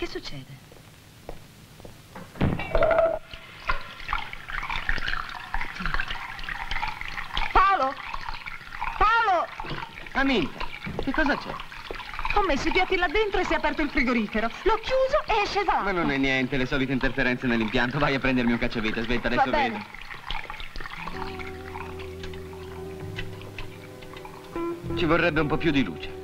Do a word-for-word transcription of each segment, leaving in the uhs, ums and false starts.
Che succede? Paolo! Paolo! Amica, che cosa c'è? Ho messo i piatti là dentro e si è aperto il frigorifero. L'ho chiuso e esce d'acqua. Ma non è niente, le solite interferenze nell'impianto. Vai a prendermi un cacciavite, aspetta, adesso Va bene. vedo. Ci vorrebbe un po' più di luce.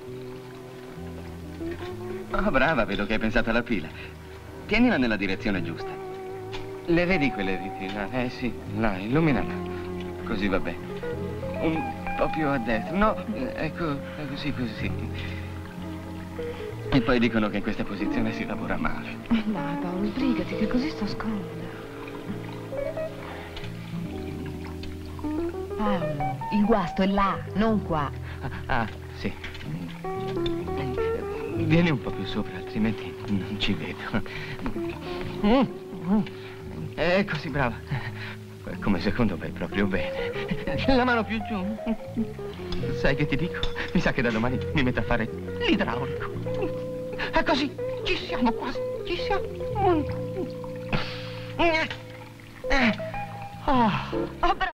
Oh, brava, vedo che hai pensato alla pila. Tienila nella direzione giusta. Le vedi quelle viti là? Eh sì, là, illuminala. Così va bene. Un po' più a destra. No, ecco, così, così. E poi dicono che in questa posizione si lavora male. Dai, Paolo, sbrigati, che così sto scomoda. Paolo, il guasto è là, non qua. Ah, ah, sì. Vieni un po' più sopra, altrimenti non ci vedo. È così brava. Come secondo vai proprio bene. La mano più giù. Sai che ti dico? Mi sa che da domani mi metto a fare l'idraulico. È così, ci siamo quasi, ci siamo. Oh. Oh,